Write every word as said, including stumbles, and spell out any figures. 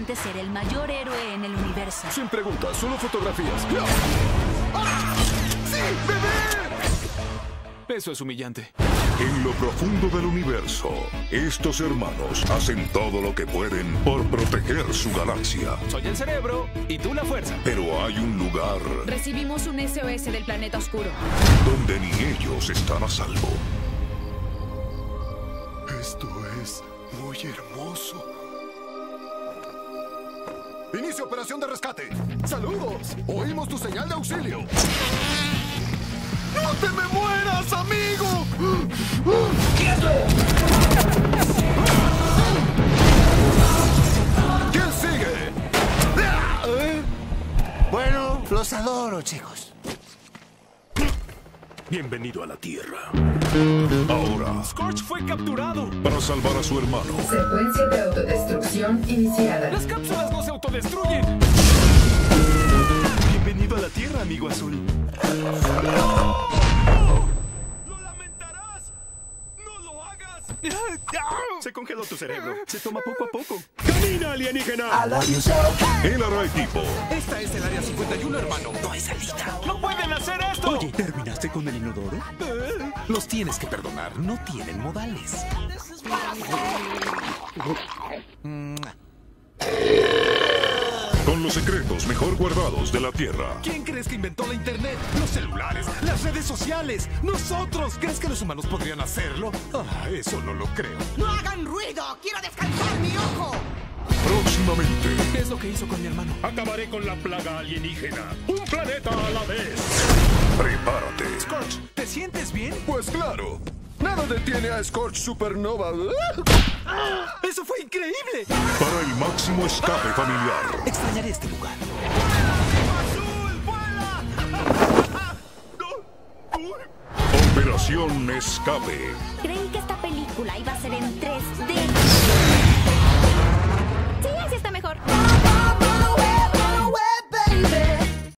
promete ser el mayor héroe en el universo. Sin preguntas, solo fotografías. ¡Ah! ¡Sí, bebé! Eso es humillante. En lo profundo del universo, estos hermanos hacen todo lo que pueden por proteger su galaxia. Soy el cerebro y tú la fuerza. Pero hay un lugar Recibimos un S O S del planeta oscuro. donde ni ellos están a salvo. Esto es muy hermoso. Inicio operación de rescate. ¡Saludos! Oímos tu señal de auxilio. ¡No te me mueras, amigo! ¡Quieto! ¿Quién sigue? ¿Eh? Bueno, los adoro, chicos. Bienvenido a la Tierra. Ahora, Scorch fue capturado. para salvar a su hermano, Secuencia de autodestrucción iniciada. Las cápsulas no se autodestruyen. Bienvenido a la Tierra, amigo azul. ¡No! ¡Lo lamentarás! ¡No lo hagas! Se congeló tu cerebro. Se toma poco a poco. ¡Camina, alienígena! él hará equipo. Esta es el área cincuenta y uno, hermano. No hay salida. ¡No pueden hacer esto! Oye, ¿terminaste con el inodoro? Los tienes que perdonar, no tienen modales. Con los secretos mejor guardados de la Tierra. ¿Quién crees que inventó la internet? Los celulares, las redes sociales, nosotros. ¿Crees que los humanos podrían hacerlo? Ah, eso no lo creo. ¡No hagan ruido! ¡Quiero descansar mi ojo! Próximamente, ¿Qué es lo que hizo con mi hermano? Acabaré con la plaga alienígena. Un planeta a la vez. prepárate. Scorch, ¿te sientes bien? Pues claro. Nada detiene a Scorch Supernova. ¡Eso fue increíble! Para el máximo escape familiar. Extrañaré este lugar. ¡Azul, vuela! Operación Escape. Creí que esta película iba a ser en tres D. Sí, así está mejor.